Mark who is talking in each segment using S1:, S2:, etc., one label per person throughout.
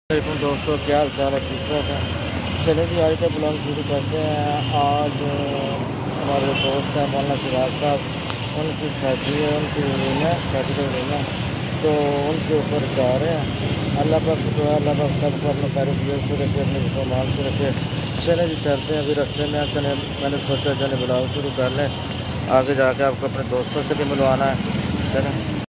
S1: वालेकुम दोस्तों, क्या हाल चाल है? ठीक ठाक है। चलिए जी, आज का ब्लॉग शुरू करते हैं। आज हमारे दोस्त हैं मौलाना सिराज साहब, उनकी शादी है, उनकी वलीमा है, शादी का वलीमा, तो उनके ऊपर जा रहे हैं। अल्लाह पाक से दुआ, अल्लाह पाक सबको अपने पैरों की से रखे, अपने सामान से रखे। चले जी, चलते हैं। अभी रास्ते में चले, मैंने सोचा चले ब्लॉग शुरू कर लें, आगे जाके आपको अपने दोस्तों से भी मिलवाना है। चलें।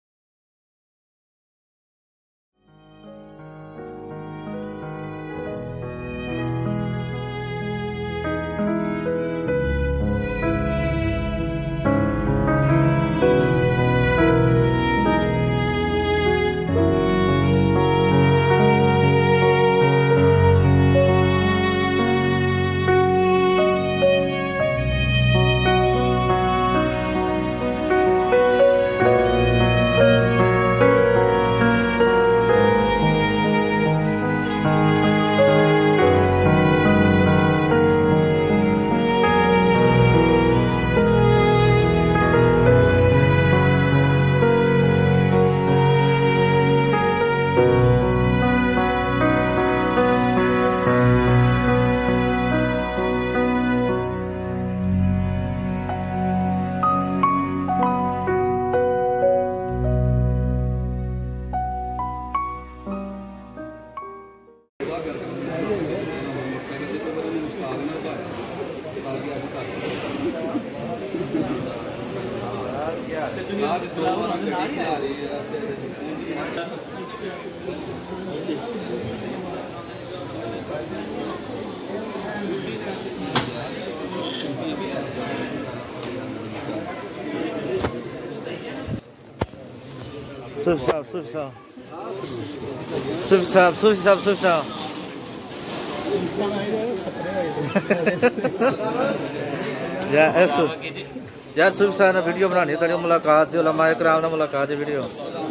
S1: यार सुबह साहब ने वीडियो बनानी तेरी मुलाकात जो उलमा इकराम ने मुलाकात की वीडियो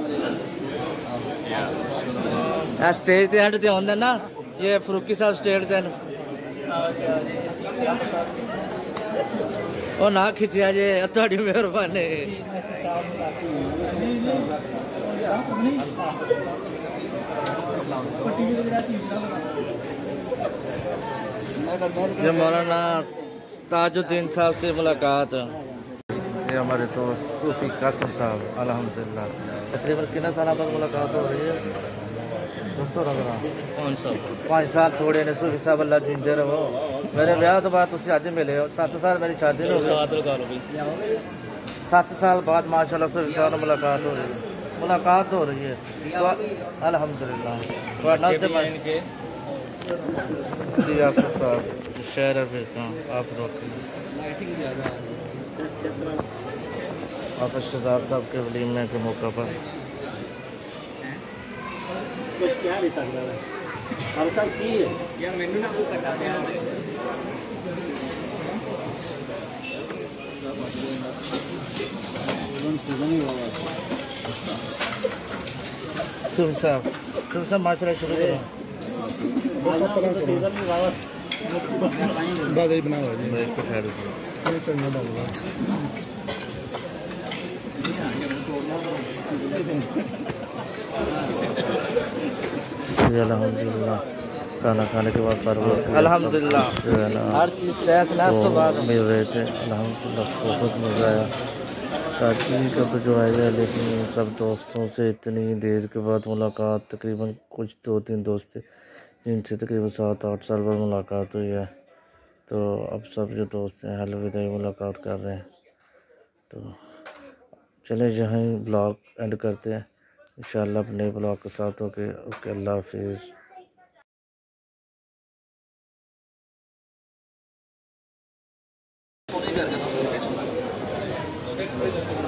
S1: स्टेज ते एंड ते आंदे ना, ये फरूकी साहब स्टेज ते ओ ना खिंचिया जे, तुहाडी मेहरबानी। ये मौलाना ताजुद्दीन साहब से मुलाकात। ये हमारे दोस्त सूफी कासिम साहब, अल्हम्दुलिल्लाह तकरीबन कितने साल बाद मुलाकात हो रही है दोस्तों? 5 साल थोड़े ने। सूफी साहब अल्लाह जिंदे रहो। मेरे ब्याह तो बाद तुम अज मिले हो, 7 साल मेरी शादी हो गई। 7 साल बाद माशाल्लाह सूफी साहब ने मुलाकात हो रही है, मुलाकात हो रही है तो अल्हम्दुलिल्लाह। शहर आप शहजाद साहब के वलीमे के मौका पर
S2: कुछ क्या नहीं सकता है हर साल की है यार, मैंने ना वो कटा दिया
S1: सुबह साहब माशाल्लाह शुरू करो। अल्हम्दुलिल्लाह खाना खाने के बाद अल्हम्दुलिल्लाह हर चीज़ तो बाद मिल रहे थे। अल्हम्दुलिल्लाह बहुत मज़ा आया। शादी का तो जो है, लेकिन सब दोस्तों से इतनी देर के बाद मुलाकात, तकरीबन कुछ 2-3 दोस्त थे जिनसे तकरीबन 7-8 साल बाद मुलाकात हुई है। तो अब सब जो दोस्त हैं अलविदा मुलाकात कर रहे हैं। तो चले यहाँ ही ब्लॉग एंड करते हैं इंशाल्लाह अपने ब्लॉग के साथ। ओके, अल्लाह हाफिज़।